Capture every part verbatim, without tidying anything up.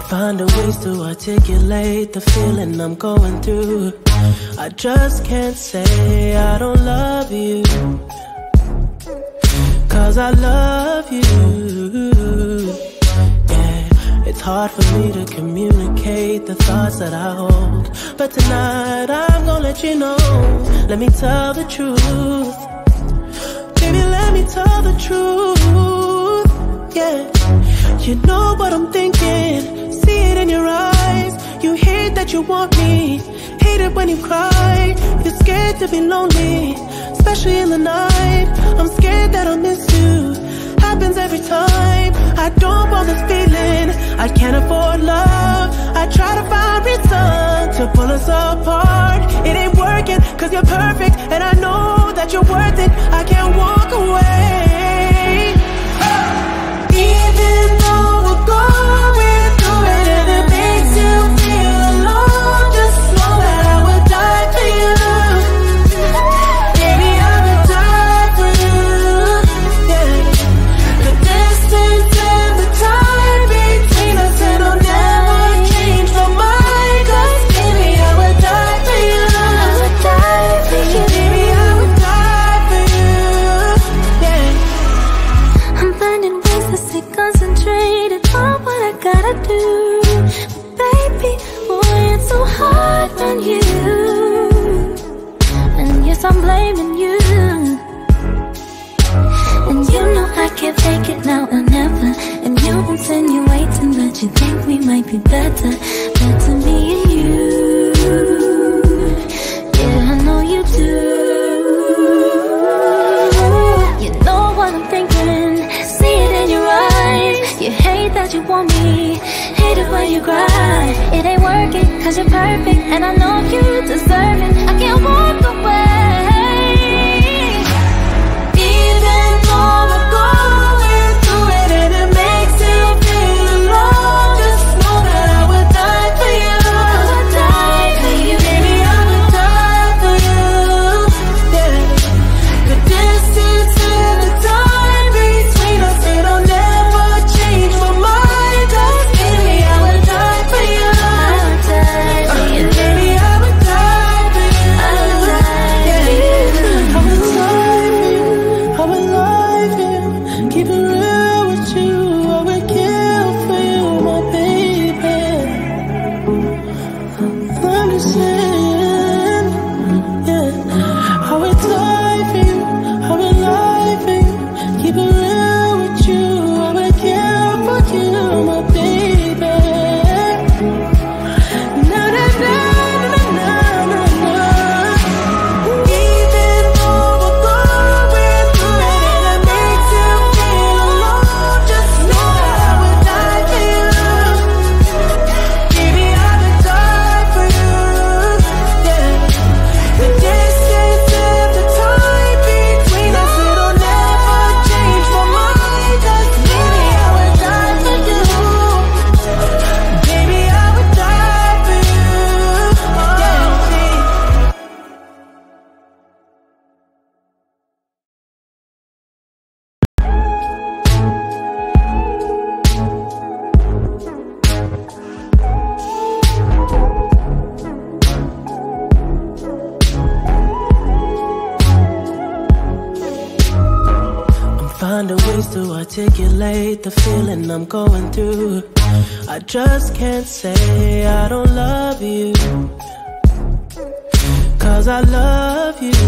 Find a ways to articulate the feeling I'm going through. I just can't say I don't love you, 'cause I love you. Yeah, it's hard for me to communicate the thoughts that I hold, but tonight I'm gonna let you know. Let me tell the truth. Baby, let me tell the truth. Yeah, you know what I'm thinking. See it in your eyes. You hate that you want me, hate it when you cry. You're scared to be lonely, especially in the night. I'm scared that I'll miss you. Happens every time. I don't want this feeling. I can't afford love. I try to find reason to pull us apart. It ain't working, 'cause you're perfect, and I know that you're worth it. I can't walk away. Even though we're going through it and it makes you feel alone, just know that I would die for you. Baby, I would die for you. Yeah. The distance and the time between us, it'll never change my mind. 'Cause baby, I would die for you. I would die for you. Baby, I would die for you. Yeah. I'm finding ways to stay concentrated on what I gotta do. Baby, boy, it's so hard on you. And yes, I'm blaming you. And you know I can't fake it now or never. And you insinuating that you think we might be better, better me and you. Yeah, I know you do. You know what I'm thinking. See it in your eyes. You hate that you want me, hate it when you cry. It ain't working, 'cause you're perfect, and I know you deserve it. I can't walk away. Even though we're going through it and it makes you feel alone, just know that I would die for you. I would die for you. Baby, I would die for you. Yeah. The distance and the time between us, it'll never change my mind. 'Cause baby, I would die for you. I would die for you. Baby, I would die for you. I would die for you. I would lie for you. I would lie for you. Keep it real with you. I would kill for you, my baby. I'm just saying, yeah. I would die for you. I would lie for you. Keep it real with you. I would kill for you, my baby. Na na na na na na na. Even though we're going through it and it makes you feel alone, just know that I would die for you. Baby, I would die for you. Yeah. The distance and the time between us, it'll never change my mind. 'Cause baby, I would die for you. Baby, I would die for you. Yeah. I'm finding ways to articulate the feeling I'm going through. I just can't say I don't love you, 'cause I love you.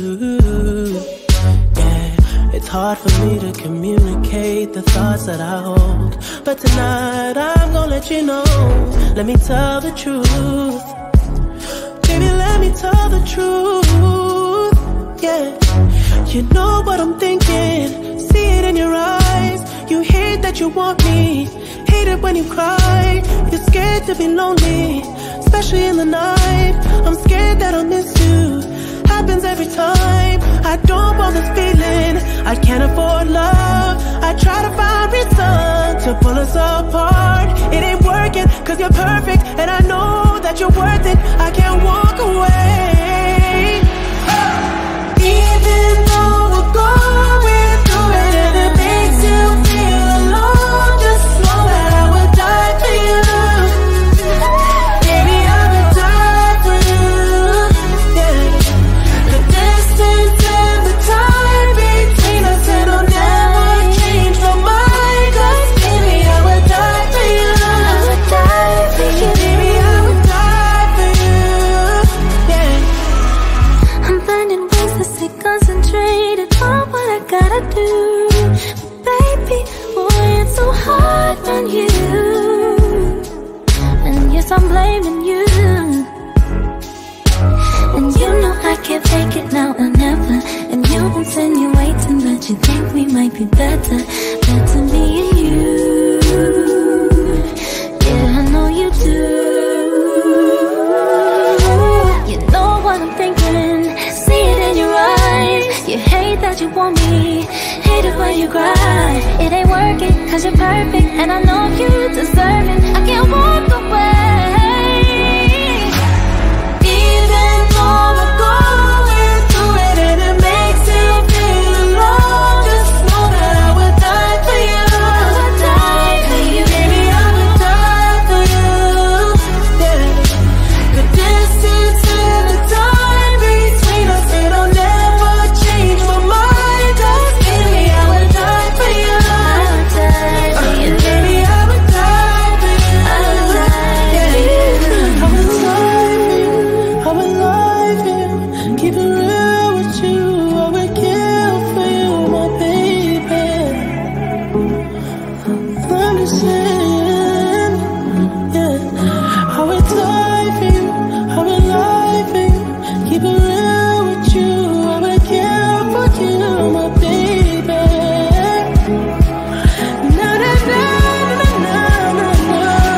Yeah, it's hard for me to communicate the thoughts that I hold, but tonight I'm gonna let you know. Let me tell the truth. Baby, let me tell the truth. Yeah, you know what I'm thinking. See it in your eyes. You hate that you want me, hate it when you cry. You're scared to be lonely, especially in the night. I'm scared that I'll miss you. Happens every time. I don't want this feeling. I can't afford love. I try to find reason to pull us apart. It ain't working, 'cause you're perfect, and I know that you're worth it. I can't walk away. Even though we're going through it and it makes you feel alone, just know that I would die for you. you cry. It ain't working, cause you're perfect, and I know you deserve it. I can't walk away. Even though we're going through it and it makes you feel alone, just know that I would die for you. I would die for you. Baby, I would die for you. Yeah. The distance and the time between us, it'll never change my mind. Just baby, I would die for you. I would die for you. Baby, I would die for you. I would die for you. I would lie for you. I would lie for you. Keep it real with you. I would kill for you, my baby. I'm just saying, yeah. I would die for you. I would lie for you. Keep it real with you. I would kill for you, my baby. Na na na na na na na.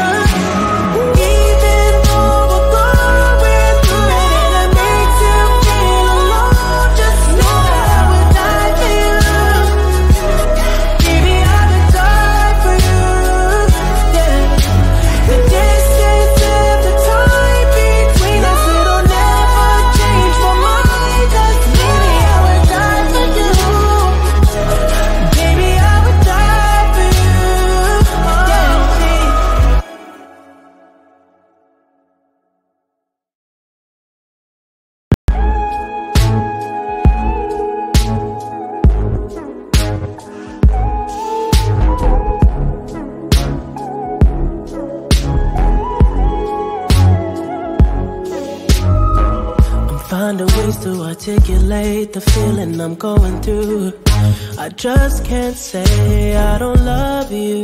Even though we're going through it and it makes you feel alone, just know that I would die for you. Baby, I would die for you. Yeah. The distance and the time between us, it'll never change my mind. Just baby, I would die for you. Baby, I would die for you. Yeah. I'm finding ways to articulate the feeling I'm going through. I just can't say I don't love you,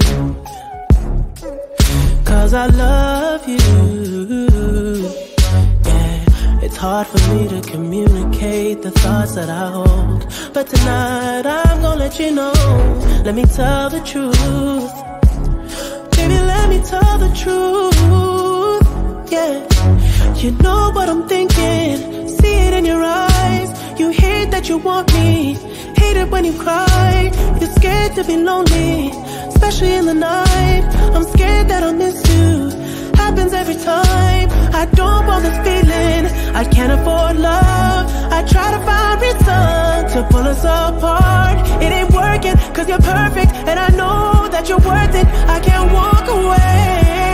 cause I love you. Yeah, it's hard for me to communicate the thoughts that I hold, but tonight I'm gonna let you know. Let me tell the truth. Baby, let me tell the truth. Yeah, you know what I'm thinking. See it in your eyes. You hate that you want me. Hate it when you cry. You're scared to be lonely, especially in the night. I'm scared that I'll miss you. Happens every time. I don't want this feeling. I can't afford love. I try to find reason to pull us apart. It ain't working, cause you're perfect, and I know that you're worth it. I can't walk away.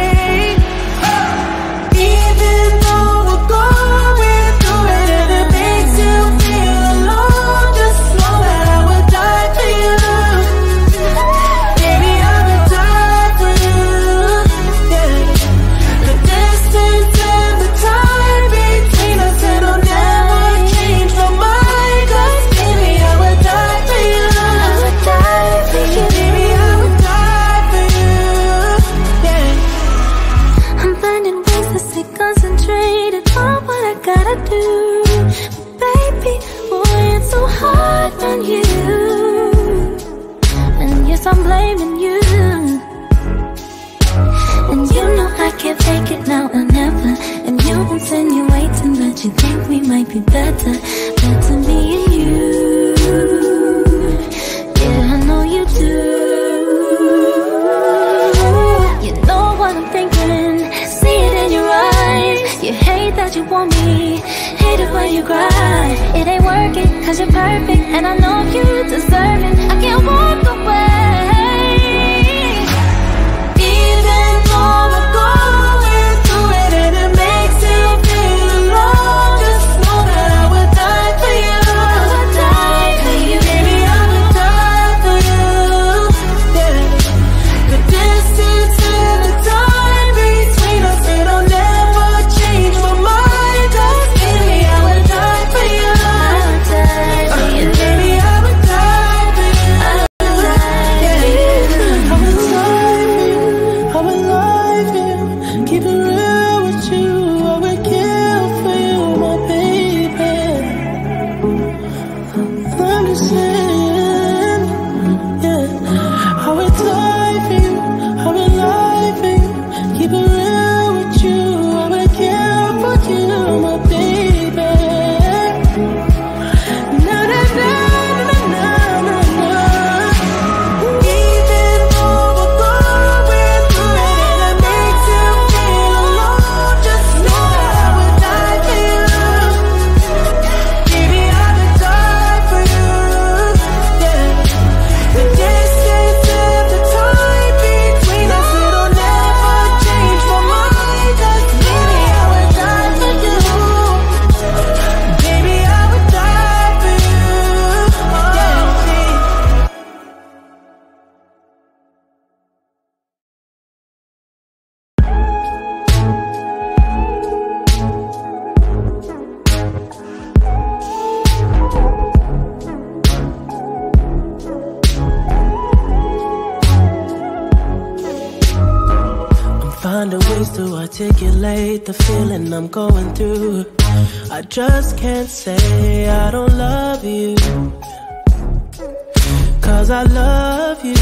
Even though we're going through it and it makes you feel alone, just know that I would die for you. Baby, I would die for you. Yeah. The distance and the time between us, it'll never change my mind. Cause baby, I would die for you. I would die for you. Baby, I would die for you. Yeah. I'm finding ways to stay concentrated on what I gotta do. Baby, boy, it's so hard on you. And yes, I'm blaming you. And you know I can't fake it now or never. And you insinuating that you think we might be better. Better me and you. Yeah, I know you do. You know what I'm thinking. See it in your eyes. You hate that you want me. Hate it when you cry. It ain't working, cause you're perfect, and I know you deserve it. I can't walk away. Even though we're going through it and it makes you feel alone, just know that I would die for you. I would die for you. Baby, I would die for you. Yeah. The distance and the time between us, it'll never change my mind. Just baby, I would die for you. I would die for you. Baby, I would die for you. I would die for you. I would lie for you. I would lie for to articulate the feeling I'm going through. I just can't say I don't love you, 'cause I love you.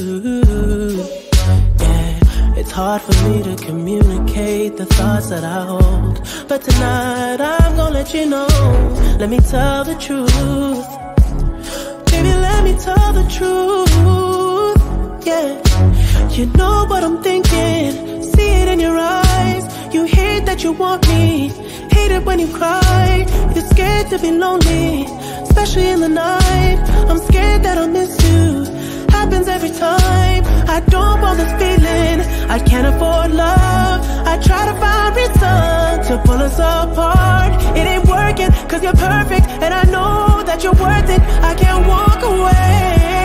Yeah, it's hard for me to communicate the thoughts that I hold, but tonight I'm gonna let you know. Let me tell the truth. Baby, let me tell the truth. Yeah, you know what I'm thinking. See it in your eyes. You hate that you want me. Hate it when you cry. You're scared to be lonely, especially in the night. I'm scared that I'll miss you. Happens every time. I don't want this feeling. I can't afford love. I try to find reason to pull us apart. It ain't working, 'cause you're perfect, and I know that you're worth it. I can't walk away.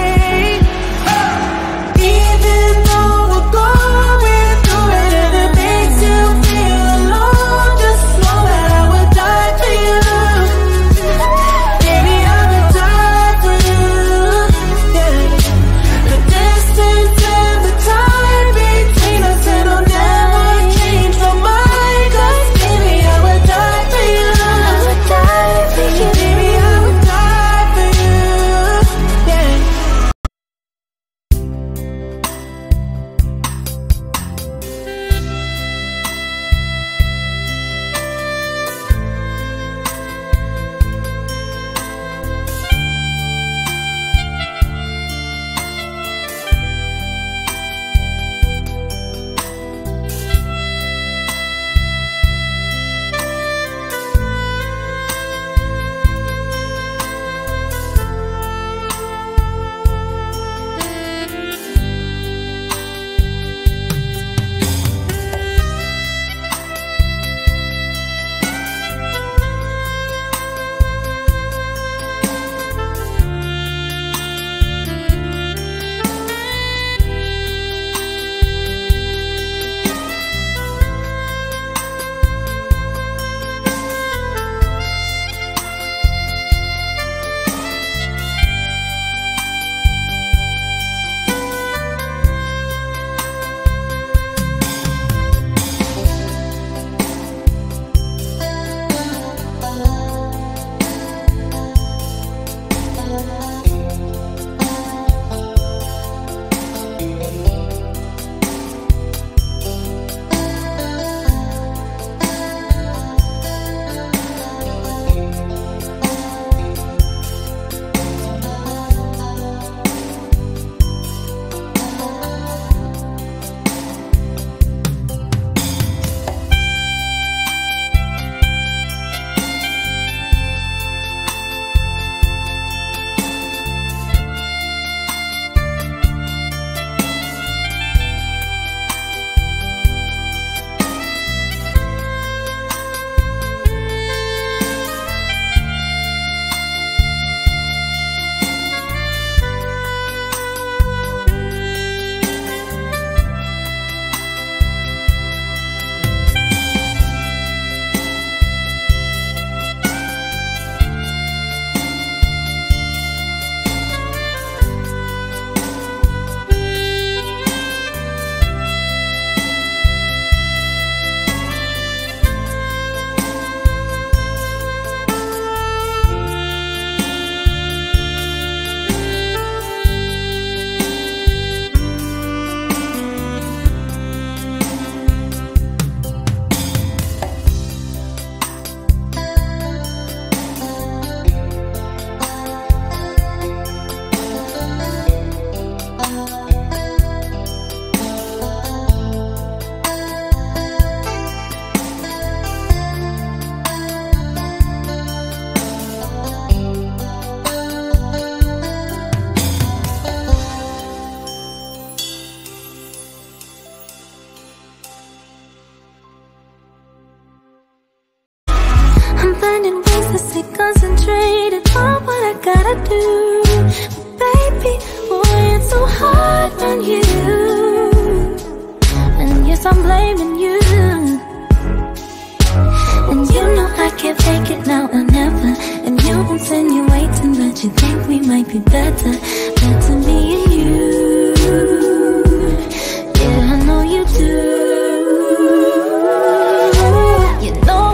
Even though we're going through it and it makes you feel alone, just know that I would die for you. Baby, I would die for you. Yeah. The distance and the time between us, and I'll never change my mind, 'cause baby, I would die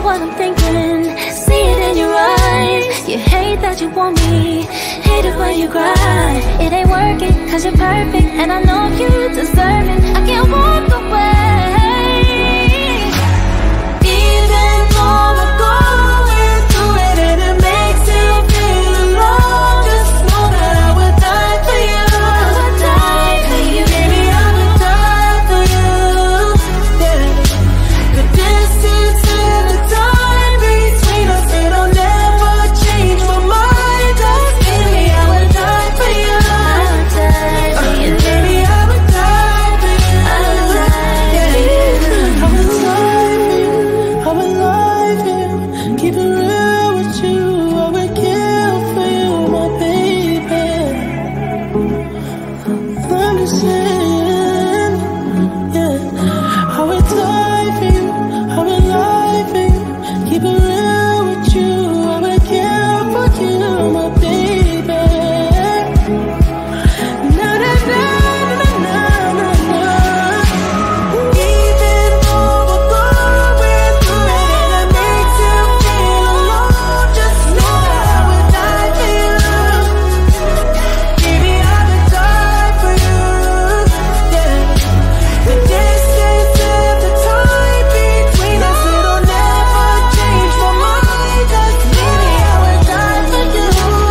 what I'm thinking. See it in your eyes. You hate that you want me, hate it when you cry. It ain't working, cause you're perfect, and I know you deserve it. I can't walk away. Even though we're going through it and it makes you feel alone, just know that I would die for you. I would die for you. Baby, I would die for you. Yeah. The distance and the time between us, it'll never change my mind. Just baby, I would die for you. I would die for you. Baby, I would die for you. I would die Yeah. for you. I would lie for you. I would lie for you. Keep it real with you. I would kill for you, my baby. I'm just saying, yeah. I would die for you. I would lie for you. Keep it real with you. I would kill for you, my baby. Na na na na na na na. Even though we're going through it and it makes you feel alone, just know that I would die for you. Baby, I would die for you. Yeah. The distance and the time between us, it'll never change my mind. Just baby, I would die for you.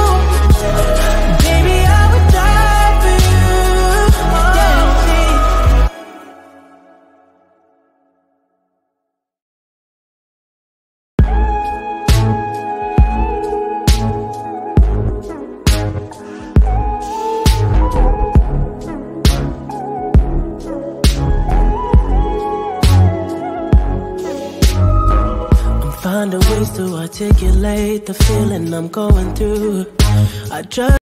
Baby, I would die for you. Yeah. I'm finding ways to articulate the feeling I'm going through. I just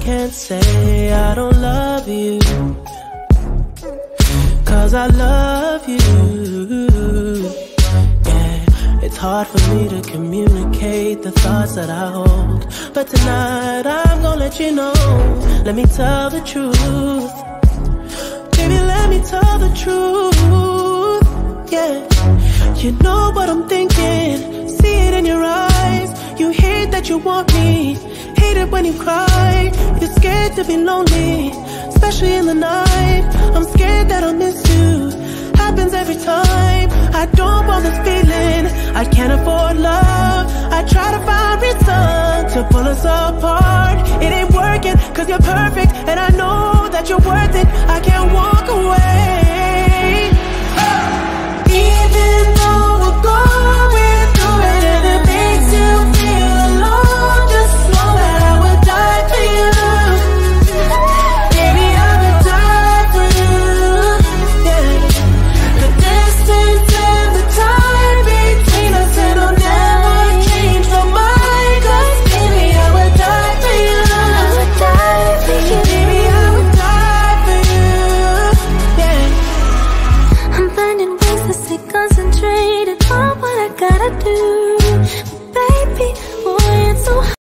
can't say I don't love you, 'cause I love you. Yeah, it's hard for me to communicate the thoughts that I hold, but tonight I'm gonna let you know. Let me tell the truth. Baby, let me tell the truth. Yeah, you know what I'm thinking. See it in your eyes. You hate that you want me, hate it when you cry. You're scared to be lonely, especially in the night. I'm scared that I'll miss you, happens every time. I don't want this feeling, I can't afford love. I try to find reason to pull us apart. It ain't working, 'cause you're perfect